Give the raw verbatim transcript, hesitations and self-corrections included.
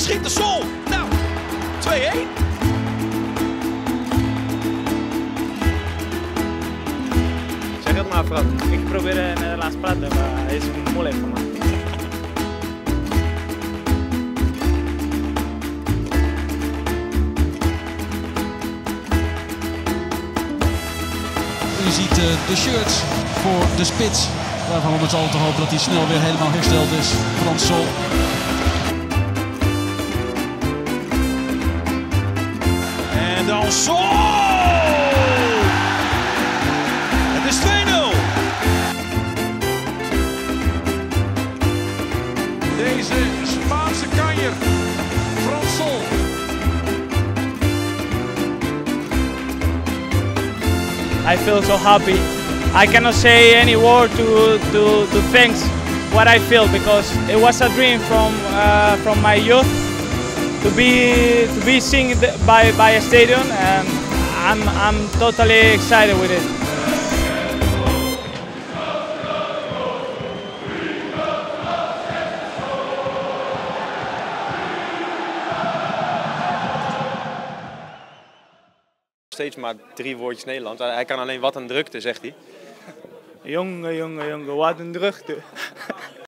schiet de Sol. Nou, twee-één. Zeg het maar, Fran. Ik probeer in Nederlands te praten, maar het is moeilijk voor mij. Je ziet uh, de shirts voor de spits, waarvan we met z'n allen te hopen dat hij snel weer helemaal hersteld is. Frans Sol. En dan Sol! Het is twee nul. Deze Spaanse kanjer, Frans Sol. I feel so happy. I cannot say any word to to to thanks what I feel, because it was a dream from uh, from my youth to be to be seen by by a stadium, and I'm I'm totally excited with it. Steeds maar drie woordjes Nederlands. Hij kan alleen wat een drukte, zegt hij. Jongen, jongen, jongen, wat een drukte.